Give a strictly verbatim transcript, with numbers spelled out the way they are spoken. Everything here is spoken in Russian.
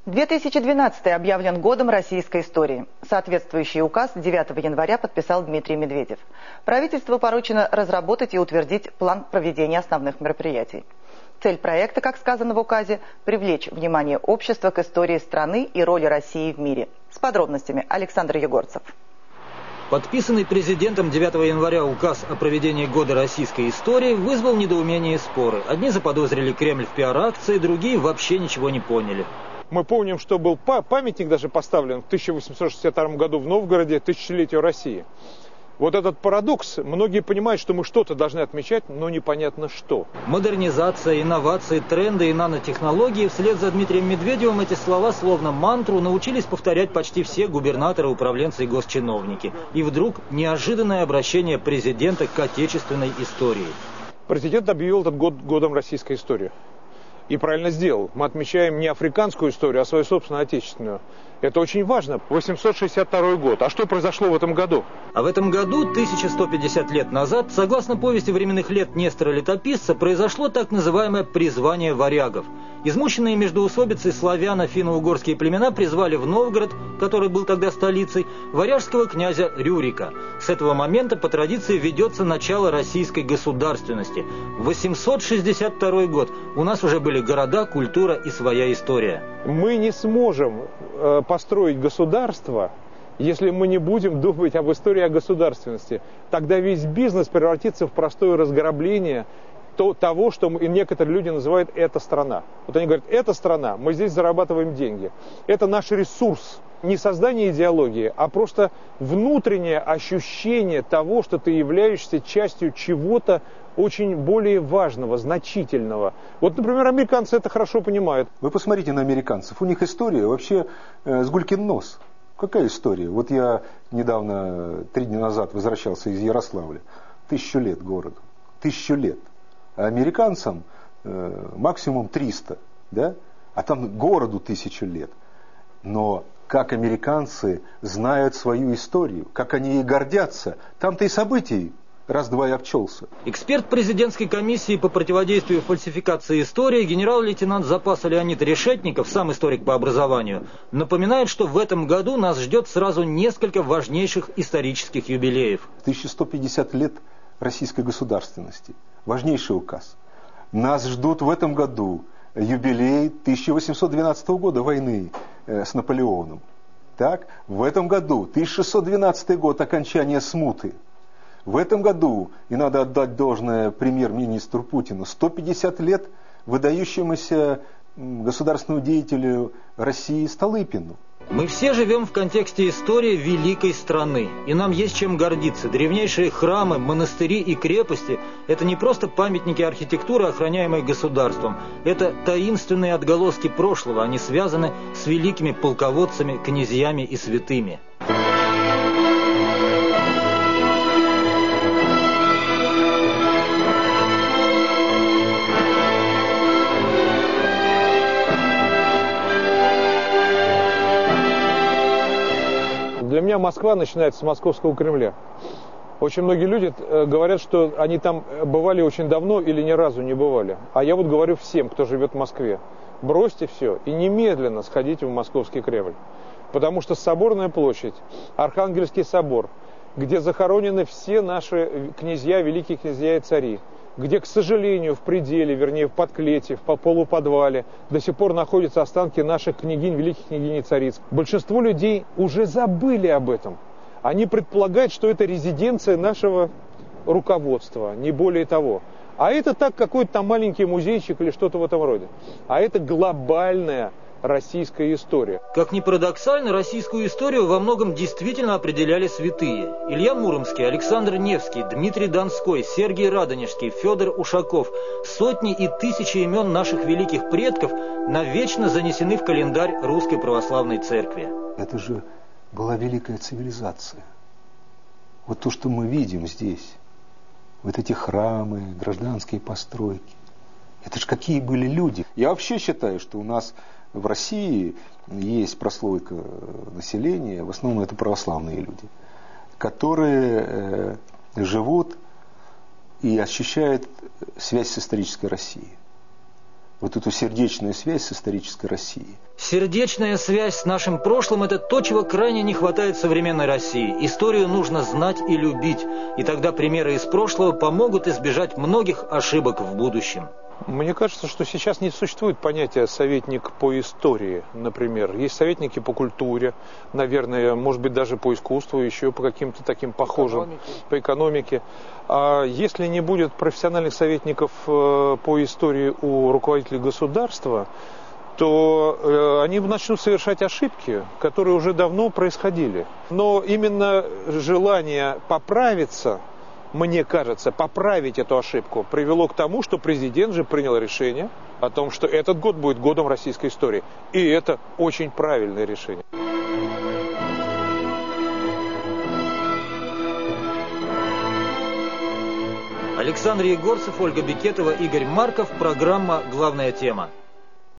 две тысячи двенадцатый объявлен годом российской истории. Соответствующий указ девятого января подписал Дмитрий Медведев. Правительству поручено разработать и утвердить план проведения основных мероприятий. Цель проекта, как сказано в указе, привлечь внимание общества к истории страны и роли России в мире. С подробностями Александр Егорцев. Подписанный президентом девятого января указ о проведении года российской истории вызвал недоумение и споры. Одни заподозрили Кремль в пиар-акции, другие вообще ничего не поняли. Мы помним, что был памятник даже поставлен в тысяча восемьсот шестьдесят втором году в Новгороде тысячелетию России. Вот этот парадокс, многие понимают, что мы что-то должны отмечать, но непонятно что. Модернизация, инновации, тренды и нанотехнологии. Вслед за Дмитрием Медведевым эти слова словно мантру научились повторять почти все губернаторы, управленцы и госчиновники. И вдруг неожиданное обращение президента к отечественной истории. Президент объявил этот год годом российской истории. И правильно сделал. Мы отмечаем не африканскую историю, а свою собственную отечественную. Это очень важно. восемьсот шестьдесят второй год. А что произошло в этом году? А в этом году, тысяча сто пятьдесят лет назад, согласно повести временных лет Нестора Летописца, произошло так называемое призвание варягов. Измученные междоусобицей славяно-финно-угорские племена призвали в Новгород, который был тогда столицей, варяжского князя Рюрика. С этого момента по традиции ведется начало российской государственности. восемьсот шестьдесят второй год. У нас уже были города, культура и своя история. Мы не сможем э, построить государство, если мы не будем думать об истории, о государственности. Тогда весь бизнес превратится в простое разграбление то, того, что мы, и некоторые люди называют «это страна». Вот они говорят: «это страна, мы здесь зарабатываем деньги». Это наш ресурс. Не создание идеологии, а просто внутреннее ощущение того, что ты являешься частью чего-то очень более важного, значительного. Вот, например, американцы это хорошо понимают. Вы посмотрите на американцев. У них история вообще э, с гулькин нос. Какая история? Вот я недавно, три дня назад возвращался из Ярославля. Тысячу лет городу. Тысячу лет. А американцам э, максимум триста. Да? А там городу тысячу лет. Но как американцы знают свою историю, как они ей гордятся. Там-то и событий раз-два и обчелся. Эксперт президентской комиссии по противодействию фальсификации истории, генерал-лейтенант запаса Леонид Решетников, сам историк по образованию, напоминает, что в этом году нас ждет сразу несколько важнейших исторических юбилеев. тысяча сто пятьдесят лет российской государственности. Важнейший указ. Нас ждут в этом году юбилей тысяча восемьсот двенадцатого года, войны э, с Наполеоном. Так, в этом году тысяча шестьсот двенадцатый год, окончание смуты. В этом году, и надо отдать должное премьер-министру Путину, сто пятьдесят лет выдающемуся государственному деятелю России Столыпину. Мы все живем в контексте истории великой страны, и нам есть чем гордиться. Древнейшие храмы, монастыри и крепости – это не просто памятники архитектуры, охраняемые государством. Это таинственные отголоски прошлого, они связаны с великими полководцами, князьями и святыми. Для меня Москва начинается с московского Кремля. Очень многие люди говорят, что они там бывали очень давно или ни разу не бывали. А я вот говорю всем, кто живет в Москве: бросьте все и немедленно сходите в Московский Кремль. Потому что Соборная площадь, Архангельский собор, где захоронены все наши князья, великие князья и цари, где, к сожалению, в пределе, вернее, в подклете, в полуподвале до сих пор находятся останки наших княгинь, великих княгинь и цариц. Большинство людей уже забыли об этом. Они предполагают, что это резиденция нашего руководства, не более того. А это так, какой-то там маленький музейчик или что-то в этом роде. А это глобальная российская история. Как ни парадоксально, российскую историю во многом действительно определяли святые. Илья Муромский, Александр Невский, Дмитрий Донской, Сергий Радонежский, Федор Ушаков. Сотни и тысячи имен наших великих предков навечно занесены в календарь Русской Православной Церкви. Это же была великая цивилизация. Вот то, что мы видим здесь, вот эти храмы, гражданские постройки. Это же какие были люди. Я вообще считаю, что у нас в России есть прослойка населения, в основном это православные люди, которые э, живут и ощущают связь с исторической Россией. Вот эту сердечную связь с исторической Россией. Сердечная связь с нашим прошлым – это то, чего крайне не хватает в современной России. Историю нужно знать и любить, и тогда примеры из прошлого помогут избежать многих ошибок в будущем. Мне кажется, что сейчас не существует понятия «советник по истории», например. Есть советники по культуре, наверное, может быть, даже по искусству, еще по каким-то таким похожим, экономике. по экономике. А если не будет профессиональных советников по истории у руководителей государства, то э, они начнут совершать ошибки, которые уже давно происходили. Но именно желание поправиться, мне кажется, поправить эту ошибку привело к тому, что президент же принял решение о том, что этот год будет годом российской истории. И это очень правильное решение. Александр Егорцев, Ольга Бекетова, Игорь Марков. Программа «Главная тема».